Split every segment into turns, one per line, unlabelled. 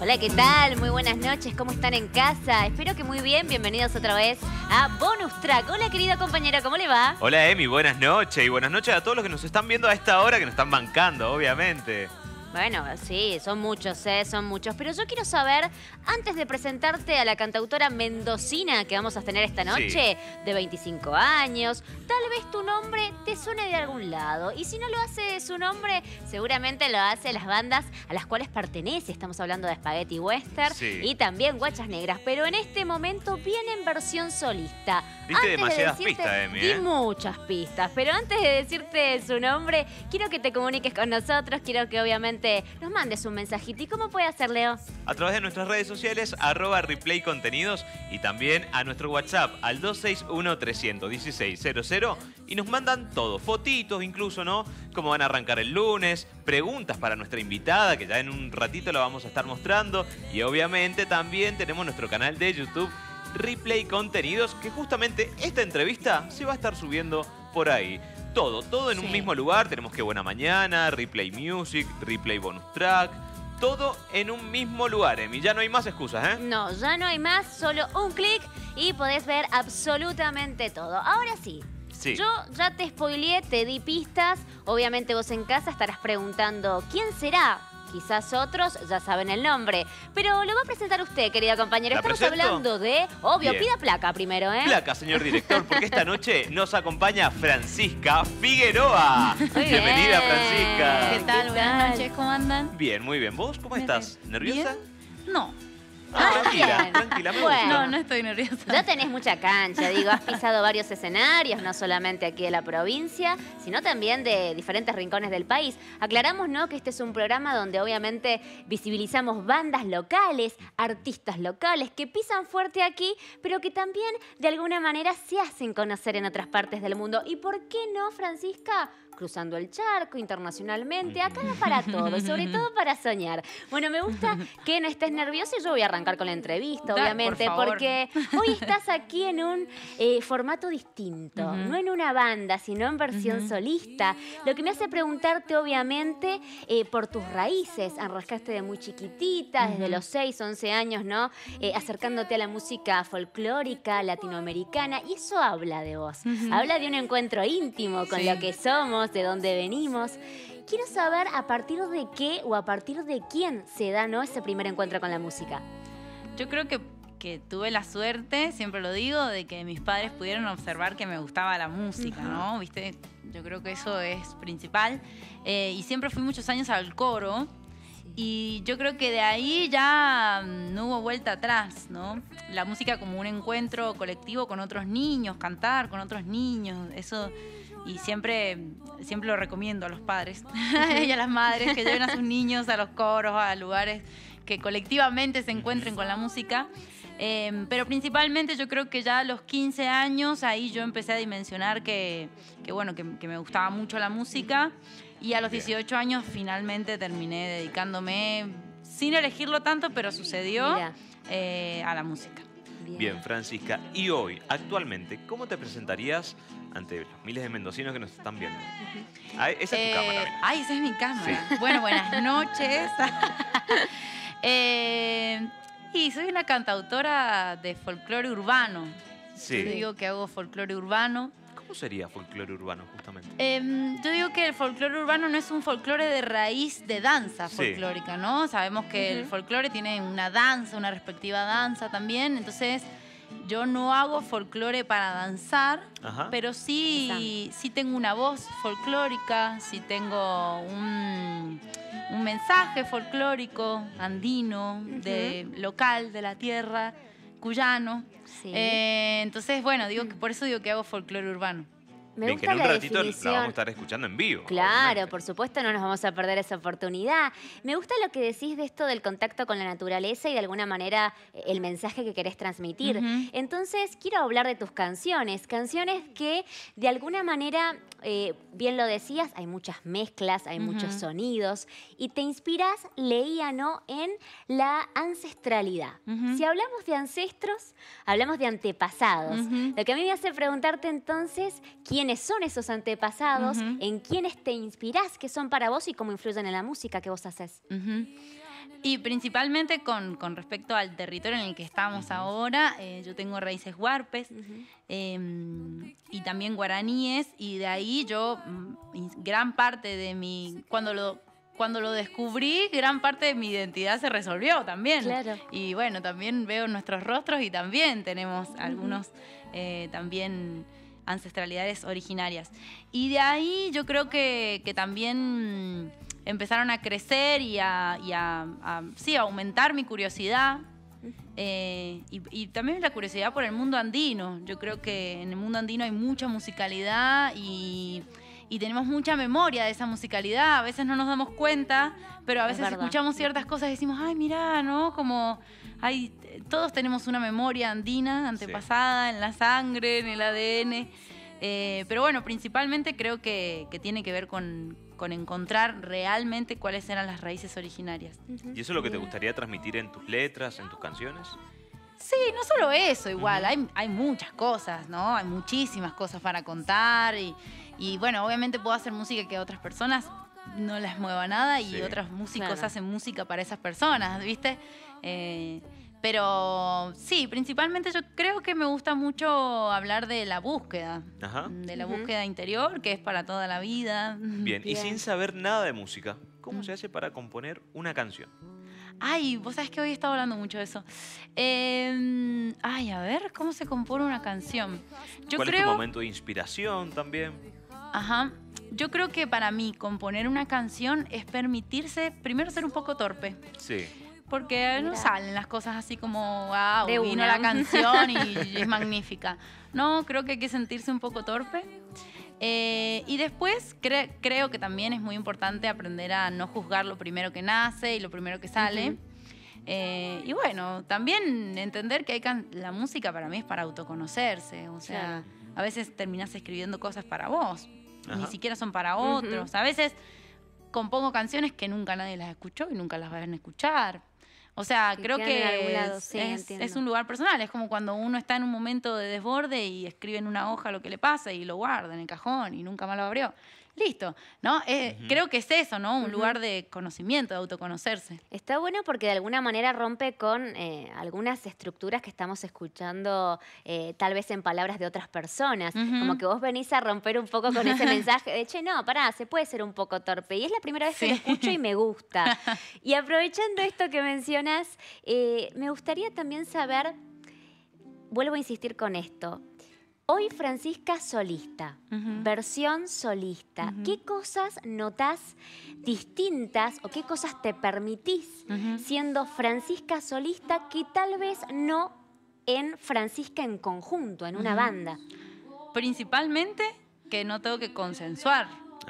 Hola, ¿qué tal? Muy buenas noches, ¿cómo están en casa? Espero que muy bien, bienvenidos otra vez a Bonus Track. Hola, querida compañera, ¿cómo le va?
Hola, Emi, buenas noches. Y buenas noches a todos los que nos están viendo a esta hora, que nos están bancando, obviamente.
Bueno, sí, son muchos, son muchos. Pero yo quiero saber, antes de presentarte a la cantautora mendocina que vamos a tener esta noche, de 25 años, tal vez tu nombre te suene de algún lado. Y si no lo hace su nombre, seguramente lo hace las bandas a las cuales pertenece. Estamos hablando de Spaghetti Western y también Guachas Negras. Pero en este momento viene en versión solista.
Diste demasiadas pistas, Emi,
Di muchas pistas, pero antes de decirte su nombre, quiero que te comuniques con nosotros, quiero que obviamente nos mandes un mensajito. ¿Y cómo puede hacer, Leo?
A través de nuestras redes sociales, @replaycontenidos, y también a nuestro WhatsApp al 261-316-00, y nos mandan todo, fotitos incluso, ¿no? Cómo van a arrancar el lunes, preguntas para nuestra invitada, que ya en un ratito la vamos a estar mostrando, y obviamente también tenemos nuestro canal de YouTube, Replay Contenidos, que justamente esta entrevista se va a estar subiendo por ahí. Todo en un mismo lugar. Tenemos Que Buena Mañana, Replay Music, Replay Bonus Track. Todo en un mismo lugar, Emi. Ya no hay más excusas, ¿eh?
No, ya no hay más. Solo un clic y podés ver absolutamente todo. Ahora sí. Yo ya te spoileé, te di pistas. Obviamente vos en casa estarás preguntando ¿quién será? Quizás otros ya saben el nombre. Pero lo va a presentar usted, querida compañera. Estamos hablando de... Obvio, pida placa primero, ¿eh?
Placa, señor director, porque esta noche nos acompaña Francisca Figueroa. Bienvenida, Francisca.
¿Qué tal? Buenas noches, ¿cómo andan?
Bien, muy bien. ¿Vos cómo estás? ¿Nerviosa?
¿Bien? No.
Tranquila, tranquila, me gusta.
No, no estoy nerviosa.
Ya tenés mucha cancha, digo, has pisado varios escenarios, no solamente aquí de la provincia, sino también de diferentes rincones del país. Aclaramos, ¿no?, que este es un programa donde obviamente visibilizamos bandas locales, artistas locales que pisan fuerte aquí, pero que también de alguna manera se hacen conocer en otras partes del mundo. ¿Y por qué no, Francisca? Cruzando el charco internacionalmente, acá da para todo, sobre todo para soñar. Bueno, me gusta que no estés nerviosa y yo voy a arrancar con la entrevista, obviamente, porque hoy estás aquí en un formato distinto, no en una banda, sino en versión solista. Lo que me hace preguntarte, obviamente, por tus raíces. Arrancaste de muy chiquitita, desde los 6, 11 años, ¿no? Acercándote a la música folclórica, latinoamericana, y eso habla de vos. Habla de un encuentro íntimo con lo que somos, de dónde venimos. Quiero saber a partir de qué o a partir de quién se da, ¿no?, ese primer encuentro con la música.
Yo creo que tuve la suerte, siempre lo digo, de que mis padres pudieron observar que me gustaba la música, ¿no? ¿Viste? Yo creo que eso es principal. Y siempre fui muchos años al coro. Y yo creo que de ahí ya no hubo vuelta atrás, ¿no? La música como un encuentro colectivo con otros niños, cantar con otros niños, eso... Y siempre lo recomiendo a los padres y a las madres que lleven a sus niños a los coros, a lugares que colectivamente se encuentren con la música. Pero principalmente yo creo que ya a los 15 años ahí yo empecé a dimensionar que me gustaba mucho la música. Y a los 18 años finalmente terminé dedicándome, sin elegirlo tanto, pero sucedió, a la música.
Bien, Francisca. Y hoy, actualmente, ¿cómo te presentarías ante los miles de mendocinos que nos están viendo? Esa es tu cámara.
Ay, esa es mi cámara. Sí. Bueno, buenas noches. Y soy una cantautora de folclore urbano.
Sí.
Yo digo que hago folclore urbano.
¿Cómo sería folclore urbano, justamente?
Yo digo que el folclore urbano no es un folclore de raíz de danza folclórica, ¿no? Sabemos que el folclore tiene una danza, una respectiva danza también. Entonces, yo no hago folclore para danzar, pero sí tengo una voz folclórica, sí tengo un mensaje folclórico andino, local, de la tierra, cuyano. Entonces, bueno, por eso digo que hago folclore urbano.
Me gusta
en un ratito
definición.
la vamos a estar escuchando en vivo.
Claro,
obviamente.
por supuesto, no nos vamos a perder esa oportunidad. Me gusta lo que decís de esto del contacto con la naturaleza y de alguna manera el mensaje que querés transmitir. Entonces, quiero hablar de tus canciones. Canciones que de alguna manera, bien lo decías, hay muchas mezclas, hay muchos sonidos y te inspirás, leía, ¿no?, en la ancestralidad. Si hablamos de ancestros, hablamos de antepasados. Lo que a mí me hace preguntarte entonces, ¿quiénes son esos antepasados? ¿En quiénes te inspirás? ¿Qué son para vos y cómo influyen en la música que vos haces?
Y principalmente con respecto al territorio en el que estamos ahora, yo tengo raíces huarpes y también guaraníes, y de ahí yo, gran parte de mi... Cuando lo descubrí, gran parte de mi identidad se resolvió también.
Claro.
Y bueno, también veo nuestros rostros y también tenemos algunos también ancestralidades originarias. Y de ahí yo creo que también empezaron a crecer y sí, a aumentar mi curiosidad. Y también la curiosidad por el mundo andino. Yo creo que en el mundo andino hay mucha musicalidad y tenemos mucha memoria de esa musicalidad. A veces no nos damos cuenta, pero a veces escuchamos ciertas cosas y decimos, ay, mirá, ¿no? Como todos tenemos una memoria andina, antepasada, en la sangre, en el ADN. Pero bueno, principalmente creo que tiene que ver con encontrar realmente cuáles eran las raíces originarias.
¿Y eso es lo que te gustaría transmitir en tus letras, en tus canciones?
Sí, no solo eso, igual, hay muchas cosas, ¿no? Hay muchísimas cosas para contar y bueno, obviamente puedo hacer música que a otras personas no les mueva nada y otros músicos hacen música para esas personas, ¿viste? Pero sí, principalmente yo creo que me gusta mucho hablar de la búsqueda, de la búsqueda interior, que es para toda la vida.
Bien, y sin saber nada de música, ¿cómo se hace para componer una canción?
Ay, vos sabés que hoy he estado hablando mucho de eso. A ver, ¿cómo se compone una canción?
¿Cuál es tu momento de inspiración también?
Yo creo que para mí componer una canción es permitirse primero ser un poco torpe.
Sí.
Porque no salen las cosas así como, wow, vino la canción y es magnífica. No, creo que hay que sentirse un poco torpe. Y después creo que también es muy importante aprender a no juzgar lo primero que nace y lo primero que sale. Y bueno, también entender que la música para mí es para autoconocerse. O sea, a veces terminás escribiendo cosas para vos. Ni siquiera son para otros. A veces compongo canciones que nunca nadie las escuchó y nunca las van a escuchar. O sea, creo que es un lugar personal. Es como cuando uno está en un momento de desborde y escribe en una hoja lo que le pasa y lo guarda en el cajón y nunca más lo abrió. Listo, ¿no? Creo que es eso, ¿no? Un lugar de conocimiento, de autoconocerse.
Está bueno porque de alguna manera rompe con algunas estructuras que estamos escuchando tal vez en palabras de otras personas. Como que vos venís a romper un poco con ese mensaje de, che, no, pará, se puede ser un poco torpe. Y es la primera vez que lo escucho y me gusta. Y aprovechando esto que mencionas, me gustaría también saber, vuelvo a insistir con esto, hoy Francisca solista, versión solista. ¿Qué cosas notás distintas o qué cosas te permitís siendo Francisca solista que tal vez no en Francisca en conjunto, en una banda?
Principalmente que no tengo que consensuar.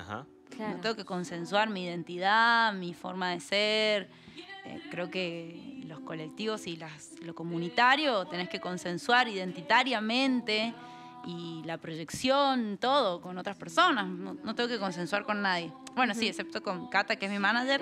No tengo que consensuar mi identidad, mi forma de ser. Creo que los colectivos y lo comunitario tenés que consensuar identitariamente. Y la proyección, todo, con otras personas. No tengo que consensuar con nadie. Bueno, sí, excepto con Cata, que es mi manager,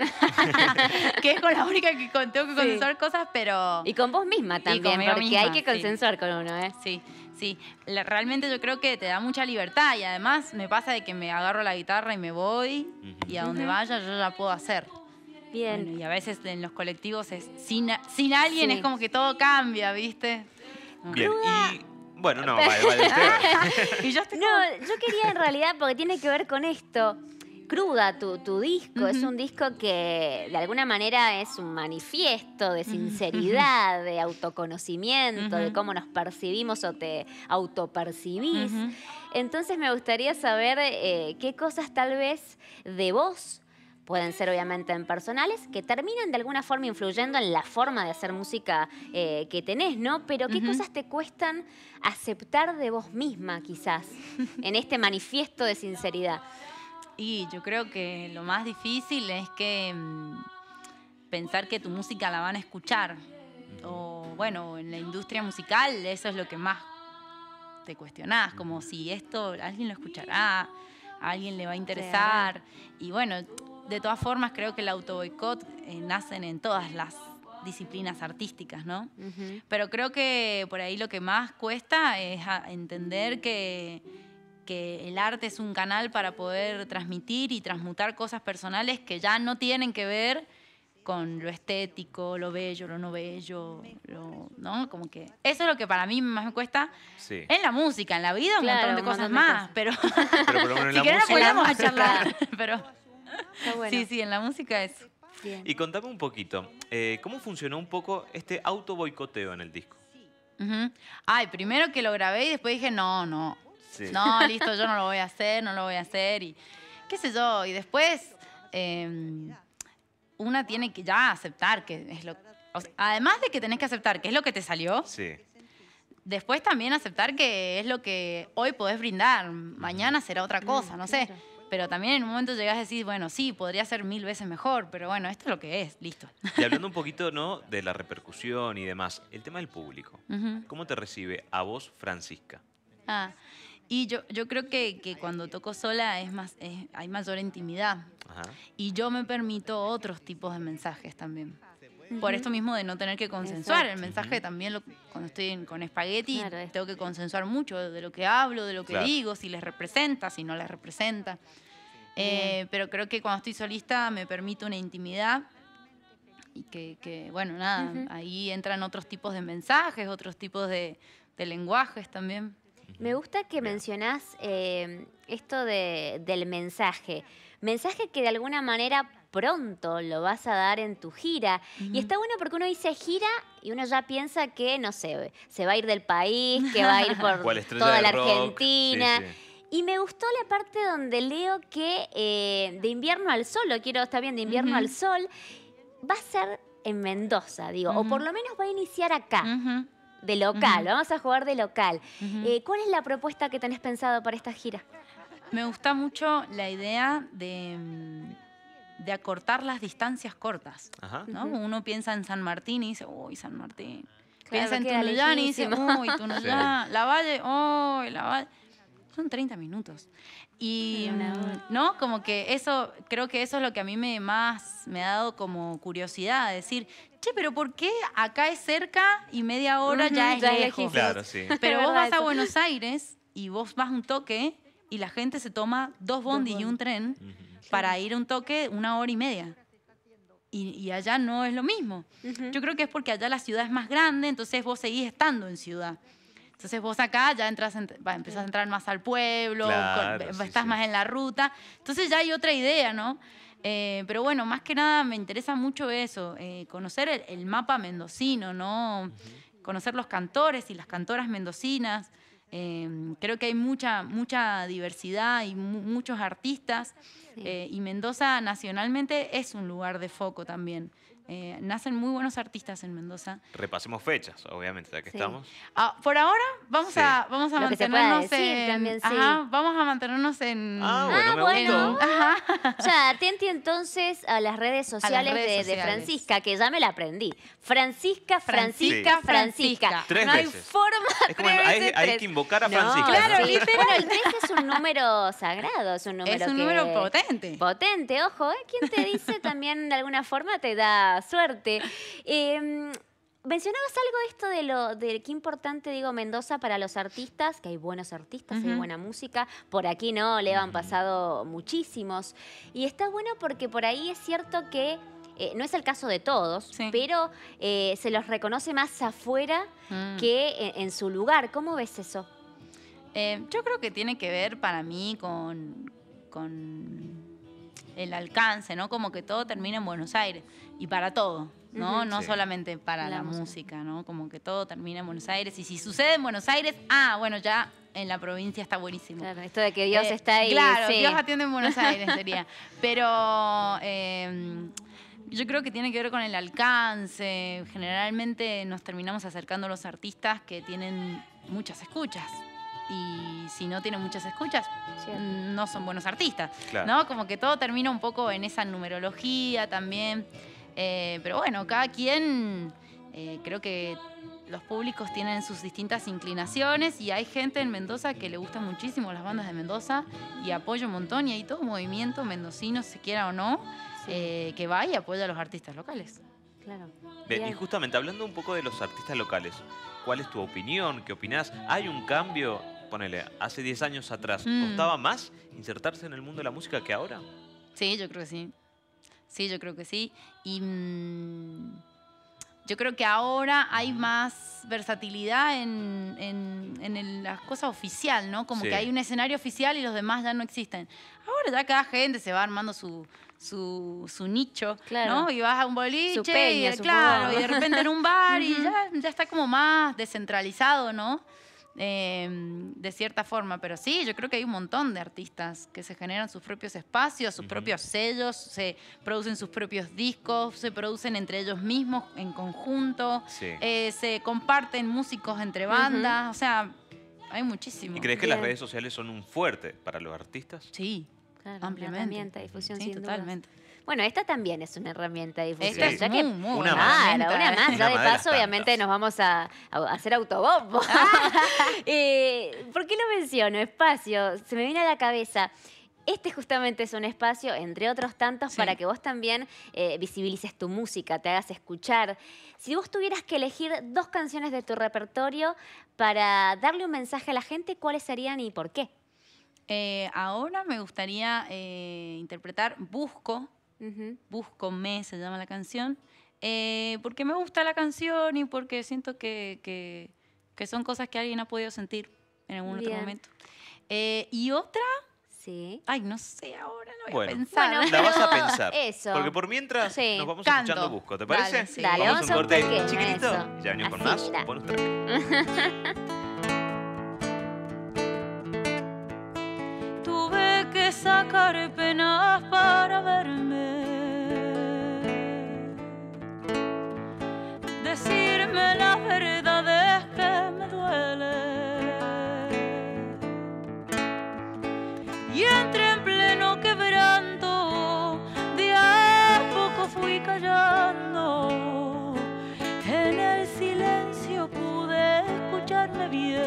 que es con la única que tengo que consensuar cosas, pero...
Y con vos misma también, porque hay que consensuar con uno, ¿eh?
Sí. Realmente yo creo que te da mucha libertad y además me pasa de que me agarro la guitarra y me voy y a donde vaya yo ya puedo hacer.
Bien.
Bueno, y a veces en los colectivos sin alguien es como que todo cambia, ¿viste?
Bien, bueno, no, vale usted.
Y yo
quería en realidad, porque tiene que ver con esto. Cruda, tu disco, es un disco que de alguna manera es un manifiesto de sinceridad, de autoconocimiento, de cómo nos percibimos o te autopercibís. Entonces me gustaría saber qué cosas tal vez de vos pueden ser obviamente en personales, que terminan de alguna forma influyendo en la forma de hacer música que tenés, ¿no? Pero ¿qué cosas te cuestan aceptar de vos misma, quizás, en este manifiesto de sinceridad?
Y yo creo que lo más difícil es que pensar que tu música la van a escuchar. O bueno, en la industria musical eso es lo que más te cuestionás, como si esto alguien lo escuchará, a alguien le va a interesar. Y bueno, de todas formas creo que el autoboicot nacen en todas las disciplinas artísticas, ¿no? Pero creo que por ahí lo que más cuesta es entender que el arte es un canal para poder transmitir y transmutar cosas personales que ya no tienen que ver con lo estético, lo bello, lo no bello, ¿no? Como que eso es lo que para mí más me cuesta
Sí.
en la música, en la vida
Claro,
un montón de
un
cosas
montón de
más,
cosas.
pero
Pero por lo menos en
si
la
querés nos
música...
ponemos a charlar, pero
Está bueno.
sí, en la música es...
Bien.
Y contame un poquito, ¿cómo funcionó un poco este auto boicoteo en el disco?
Ujú. Ay, primero que lo grabé y después dije, no,
Sí.
no, listo, yo no lo voy a hacer, no lo voy a hacer y qué sé yo. Y después una tiene que ya aceptar que es lo... O sea, además de que tenés que aceptar que es lo que te salió,
Sí.
después también aceptar que es lo que hoy podés brindar, mañana será otra cosa, no sé.
claro.
Pero también en un momento llegás a decir, bueno, sí, podría ser 1000 veces mejor, pero bueno, esto es lo que es, listo.
Y hablando un poquito, ¿no?, de la repercusión y demás, el tema del público.
Ujú.
¿Cómo te recibe a vos, Francisca?
Ah, y yo creo que cuando toco sola hay mayor intimidad.
Ajá.
Y yo me permito otros tipos de mensajes también. Por esto mismo de no tener que consensuar.
Exacto.
El mensaje también, cuando estoy con Spaghetti,
Claro, es-
tengo que consensuar mucho de lo que hablo, de lo que
Claro.
digo, si les representa, si no les representa. Pero creo que cuando estoy solista me permito una intimidad y que bueno, nada,
Ujú.
ahí entran otros tipos de mensajes, otros tipos de lenguajes también.
Me gusta que
Bien.
mencionás esto del mensaje. Mensaje que de alguna manera pronto lo vas a dar en tu gira. Y está bueno porque uno dice gira y uno ya piensa que, no sé, se va a ir del país, que va a ir por
¿Cuál estrella
toda
del
la
rock?
Argentina.
Sí, sí.
Y me gustó la parte donde leo que de invierno al sol, está bien, de invierno
Ujú.
al sol, va a ser en Mendoza, digo, o por
Ujú.
lo menos va a iniciar acá,
Ujú,
de local,
Ujú.
vamos a jugar de local.
ujú.
¿Cuál es la propuesta que tenés pensado para esta gira?
Me gusta mucho la idea de acortar las distancias cortas,
Ajá.
¿no?
Ujú.
Uno piensa en San Martín y dice, uy, San Martín.
Claro,
Piensa en
queda
Tunuyán y dice,
lejísimo.
uy, Tunuyán. La Valle, uy, La Valle. Son 30 minutos. Y,
Una hora.
¿no? Como que eso, creo que eso es lo que a mí más me ha dado como curiosidad, decir, che, pero ¿por qué acá es cerca y media hora
Ujú,
ya es
ya es
lejos?
lejísimo.
Claro, sí.
Pero
Es
vos
verdad
vas a
eso.
Buenos Aires y vos vas un toque y la gente se toma 2 bondis y un
bondis.
tren
Ujú.
para ir a un toque 1 hora y media. Y allá no es lo mismo.
Ujú.
Yo creo que es porque allá la ciudad es más grande, entonces vos seguís estando en ciudad. Entonces vos acá ya empezás a entrar más al pueblo,
Claro, sí,
estás
sí.
más en la ruta. Entonces ya hay otra idea, ¿no? Pero bueno, más que nada me interesa mucho eso, conocer el mapa mendocino, ¿no? Conocer los cantores y las cantoras mendocinas. Creo que hay mucha diversidad y muchos artistas.
Sí.
Y Mendoza nacionalmente es un lugar de foco también. Nacen muy buenos artistas en Mendoza.
Repasemos fechas, obviamente, ya que
Sí.
estamos.
Por ahora vamos
Sí.
a
Lo que se pueda
mantenernos
decir
en...
también, sí.
Ajá, vamos a mantenernos en...
Ah, bueno, me
bueno.
gustó.
Ajá.
Ya, atenti entonces a las redes sociales,
redes
de
sociales.
Francisca, que ya me la aprendí. Francisca,
Francisca,
Francisca.
Francisca.
3
no hay
veces.
forma.
Es como
3
hay
veces
que
3.
invocar a
No,
Francisca.
claro,
¿no?
sí.
literal.
Bueno, el 3 es un número sagrado, es un número
Es un
que-
número potente.
Potente, ojo, ¿eh? ¿Quién te dice también de alguna forma te da suerte? Mencionabas algo esto de qué importante, digo, Mendoza para los artistas, que hay buenos artistas, hay
Ujú.
buena música. Por aquí no, le han pasado muchísimos. Y está bueno porque por ahí es cierto que, no es el caso de todos,
Sí.
pero se los reconoce más afuera
Mm.
que en su lugar. ¿Cómo ves eso?
Yo creo que tiene que ver para mí con el alcance, ¿no? Como que todo termina en Buenos Aires y para todo, ¿no?
Ujú.
No
Sí.
solamente para
La
la
música.
música, ¿no? Como que todo termina en Buenos Aires y si sucede en Buenos Aires, bueno, ya en la provincia está buenísimo.
Claro, esto de que Dios
Eh,
está ahí.
Claro,
sí.
Dios atiende en Buenos Aires sería. Pero yo creo que tiene que ver con el alcance. Generalmente nos terminamos acercando a los artistas que tienen muchas escuchas. Y si no tienen muchas escuchas,
Cierto.
no son buenos artistas.
Claro.
¿No? Como que todo termina un poco en esa numerología también. Pero bueno, cada quien, creo que los públicos tienen sus distintas inclinaciones y hay gente en Mendoza que le gustan muchísimo las bandas de Mendoza y apoya un montón y hay todo movimiento mendocino, se quiera o no, que va y apoya a los artistas locales.
Claro.
Bien, y
Bien.
justamente hablando un poco de los artistas locales, ¿cuál es tu opinión? ¿Qué opinás? ¿Hay un cambio? Ponele, hace 10 años atrás,
Mm.
¿costaba más insertarse en el mundo de la música que ahora?
Sí, yo creo que sí. Sí, yo creo que sí. Y yo creo que ahora hay más versatilidad en la cosa oficial, ¿no? Como
Sí.
que hay un escenario oficial y los demás ya no existen. Ahora ya cada gente se va armando su nicho,
Claro.
¿no? Y vas a un boliche,
Su peña,
y,
su
claro,
fútbol.
y de repente en un bar y ya está como más descentralizado, ¿no? De cierta forma, pero sí, yo creo que hay un montón de artistas que se generan sus propios espacios, sus propios sellos, se producen sus propios discos, se producen entre ellos mismos en conjunto,
Sí.
se comparten músicos entre bandas, o sea, hay muchísimo.
¿Y crees que las
Bien.
redes sociales son un fuerte para los artistas?
Sí,
Claro, una
ampliamente.
herramienta de difusión,
Sí,
sin dudas.
totalmente.
Bueno, esta también es una herramienta de difusión.
Esta es
ya que,
muy
Una
buena
más.
claro,
herramienta,
una más.
Una
Ya de
más de las
paso, obviamente,
tantas.
nos vamos a hacer autobombo. ¿Por qué lo menciono? Espacio. Se me viene a la cabeza. Este justamente es un espacio, entre otros tantos,
Sí.
para que vos también visibilices tu música, te hagas escuchar. Si vos tuvieras que elegir 2 canciones de tu repertorio para darle un mensaje a la gente, ¿cuáles serían y por qué?
Ahora me gustaría interpretar Busco.
Ujú.
Búscome se llama la canción, porque me gusta la canción y porque siento que son cosas que alguien ha podido sentir en algún otro
Bien.
momento. Y otra,
Sí.
ay, no sé, ahora lo voy
Bueno.
a pensar.
Bueno,
La vas a
Pero
pensar.
eso.
Porque por mientras
Sí.
nos vamos
Canto.
escuchando Busco, ¿te parece?
Dale, sí.
Dale,
vamos
vamos
a
a
un
un
corte
pequeño,
chiquitito
eso.
y ya venimos con
Así,
más
dale.
bonus track.
Tuve que sacar penas para verme, decirme la verdad es que me duele. Y entré en pleno quebranto, de a poco fui callando. En el silencio pude escucharme bien.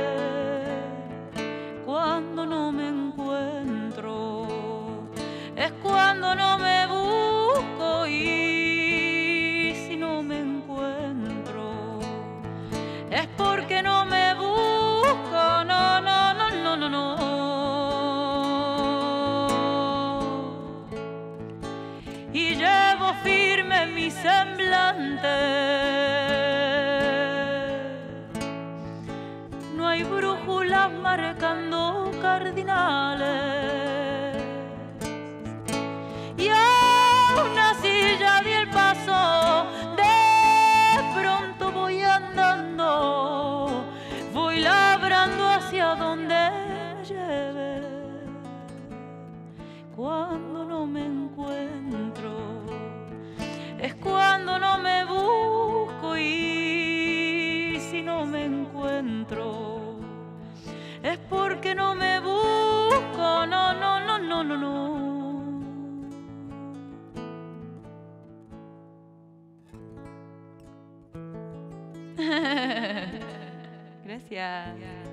Cuando no me encuentro, es cuando no me busco. Y si no me encuentro, es porque no me busco. No, no, no, no, no, no. Y llevo firme mi semblante. No hay brújulas marcando cardinales. Y aún así ya di el paso. De pronto voy andando, voy labrando hacia donde me lleve. Cuando no me encuentro, es cuando no me busco. Y si no me encuentro, es porque no me busco. No, no, no, no, no, no. Gracias.